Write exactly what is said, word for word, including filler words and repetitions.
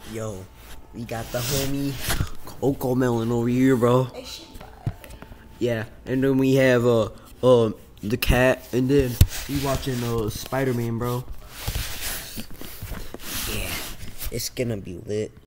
Yo, we got the homie Coco Melon over here, bro. Yeah, and then we have uh uh the cat, and then we watching uh Spider-Man, bro. Yeah, it's gonna be lit.